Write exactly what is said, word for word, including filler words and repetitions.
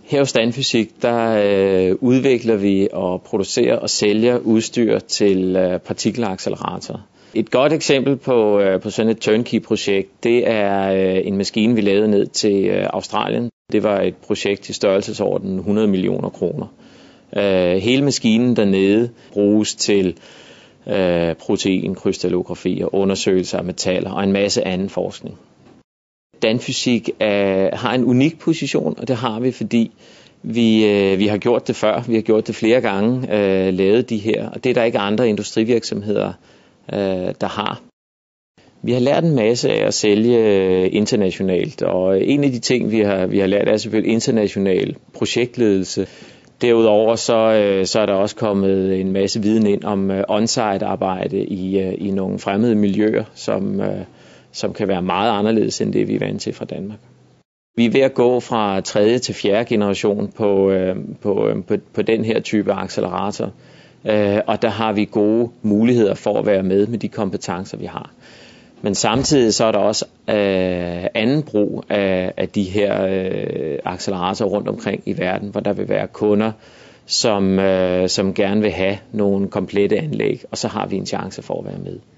Her hos Danfysik, der øh, udvikler vi og producerer og sælger udstyr til øh, partikelaccelerator. Et godt eksempel på, øh, på sådan et turnkey-projekt, det er øh, en maskine, vi lavede ned til øh, Australien. Det var et projekt i størrelsesorden hundrede millioner kroner. Øh, hele maskinen dernede bruges til øh, proteinkrystallografi og undersøgelser af metaller og en masse anden forskning. Danfysik er, har en unik position, og det har vi, fordi vi, øh, vi har gjort det før. Vi har gjort det flere gange, øh, lavet de her, og det er der ikke andre industrivirksomheder, øh, der har. Vi har lært en masse af at sælge internationalt, og en af de ting, vi har, vi har lært, er selvfølgelig international projektledelse. Derudover så, øh, så er der også kommet en masse viden ind om øh, on-site arbejde i, øh, i nogle fremmede miljøer, som... Øh, som kan være meget anderledes end det, vi er vant til fra Danmark. Vi er ved at gå fra tredje til fjerde generation på, øh, på, øh, på, på den her type accelerator, øh, og der har vi gode muligheder for at være med med de kompetencer, vi har. Men samtidig så er der også øh, anden brug af, af de her øh, acceleratorer rundt omkring i verden, hvor der vil være kunder, som, øh, som gerne vil have nogle komplette anlæg, og så har vi en chance for at være med.